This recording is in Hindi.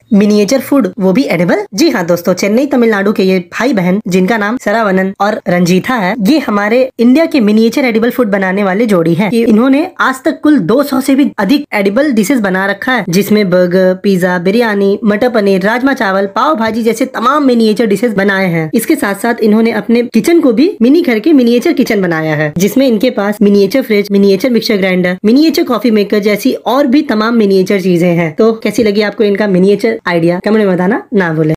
मिनिएचर फूड, वो भी एडिबल। जी हाँ दोस्तों, चेन्नई तमिलनाडु के ये भाई बहन जिनका नाम सरावनन और रंजीथा है, ये हमारे इंडिया के मिनिएचर एडिबल फूड बनाने वाले जोड़ी हैं। इन्होंने आज तक कुल 200 से भी अधिक एडिबल डिशेस बना रखा है, जिसमें बर्गर, पिज्जा, बिरयानी, मटर पनीर, राजमा चावल, पाव भाजी जैसे तमाम मिनिएचर डिशेस बनाए हैं। इसके साथ साथ इन्होंने अपने किचन को भी मिनी करके मिनिएचर किचन बनाया है, जिसमें इनके पास miniature fridge, miniature mixer grinder, miniature coffee maker जैसी और भी तमाम मिनिएचर चीजें हैं। तो कैसी लगी आपको इनका मिनिएचर आइडिया? कमेंट में बताना ना भूलें।